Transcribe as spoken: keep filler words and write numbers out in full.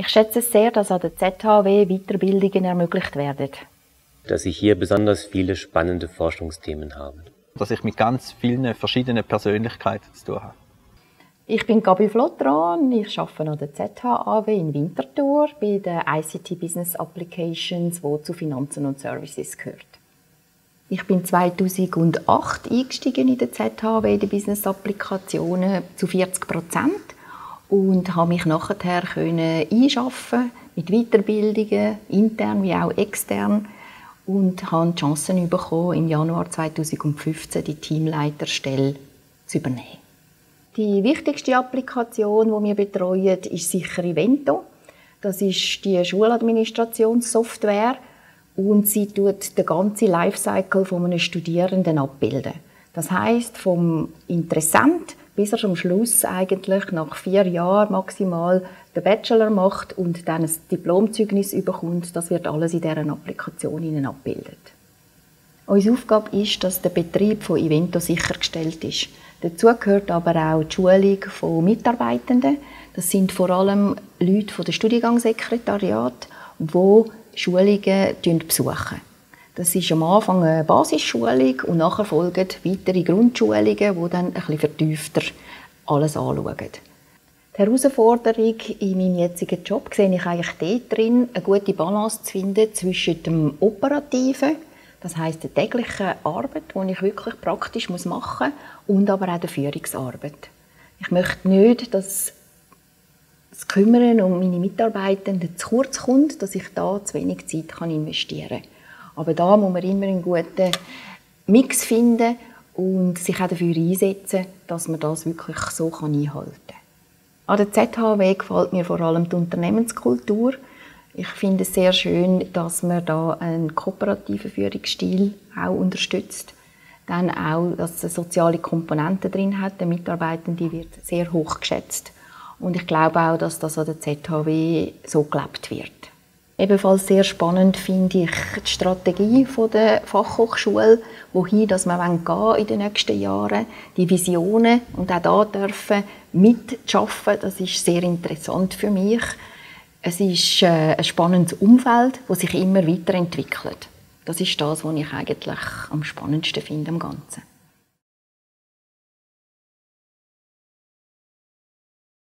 Ich schätze es sehr, dass an der Z H W Weiterbildungen ermöglicht werden. Dass ich hier besonders viele spannende Forschungsthemen habe. Dass ich mit ganz vielen verschiedenen Persönlichkeiten zu tun habe. Ich bin Gabi Flottran, ich arbeite an der Z H A W in Winterthur bei den I C T Business Applications, die zu Finanzen und Services gehört. Ich bin zweitausendacht eingestiegen in der Z H W, in die Business Applikationen, zu vierzig Prozent und habe mich nachher können einschaffen mit Weiterbildungen, intern wie auch extern, und habe die Chance bekommen, im Januar zweitausendfünfzehn die Teamleiterstelle zu übernehmen. Die wichtigste Applikation, die wir betreuen, ist sicher Evento. Das ist die Schuladministrationssoftware und sie tut den ganzen Lifecycle von einem Studierenden abbilden. Das heisst, vom Interessent bis er am Schluss eigentlich nach vier Jahren maximal den Bachelor macht und dann ein Diplomzeugnis bekommt, das wird alles in dieser Applikation abgebildet. Unsere Aufgabe ist, dass der Betrieb von Evento sichergestellt ist. Dazu gehört aber auch die Schulung von Mitarbeitenden. Das sind vor allem Leute von der Studiengangssekretariat, die Schulungen besuchen. Das ist am Anfang eine Basisschulung und nachher folgen weitere Grundschulungen, die dann ein bisschen vertiefter alles anschauen. Die Herausforderung in meinem jetzigen Job sehe ich eigentlich dort drin, eine gute Balance zu finden zwischen dem Operativen, das heisst der täglichen Arbeit, die ich wirklich praktisch machen muss, und aber auch der Führungsarbeit. Ich möchte nicht, dass das Kümmern um meine Mitarbeitenden zu kurz kommt, dass ich da zu wenig Zeit investieren kann. Aber da muss man immer einen guten Mix finden und sich auch dafür einsetzen, dass man das wirklich so einhalten kann. An der Z H W gefällt mir vor allem die Unternehmenskultur. Ich finde es sehr schön, dass man da einen kooperativen Führungsstil auch unterstützt. Dann auch, dass es eine soziale Komponente drin hat. Der Mitarbeitende wird sehr hoch geschätzt. Und ich glaube auch, dass das an der Z H W so gelebt wird. Ebenfalls sehr spannend finde ich die Strategie der Fachhochschule, wohin dass wir gehen in den nächsten Jahren, die Visionen und auch da dürfen mitarbeiten. Das ist sehr interessant für mich. Es ist ein spannendes Umfeld, das sich immer weiterentwickelt. Das ist das, was ich eigentlich am spannendsten finde am Ganzen.